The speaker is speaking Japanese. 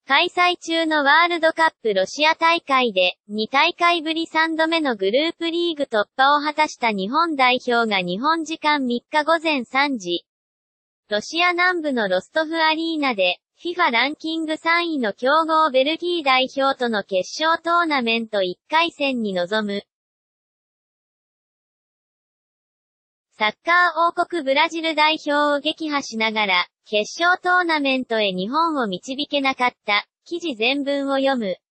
開催中のワールドカップロシア大会で、2大会ぶり3度目のグループリーグ突破を果たした日本代表が日本時間3日午前3時、ロシア南部のロストフアリーナで、FIFA ランキング3位の強豪ベルギー代表との決勝トーナメント1回戦に臨む。サッカー王国ブラジル代表を撃破しながら、決勝トーナメントへ日本を導けなかった、記事全文を読む。